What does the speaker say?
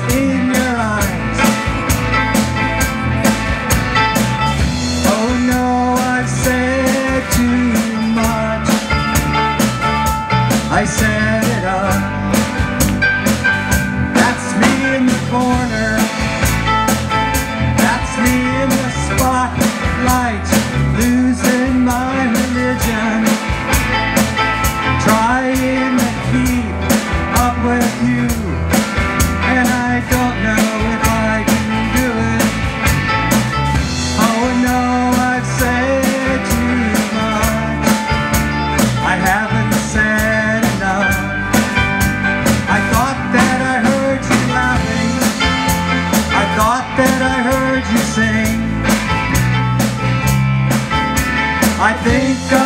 in your eyes. Oh no, I've said too much. I set it up. That's me in the corner. That's me in the spotlight, losing my religion, trying to keep up with you, and I don't know if I can do it. Oh no, I've said too much. I haven't said enough. I thought that I heard you laughing. I thought that I heard you sing. I think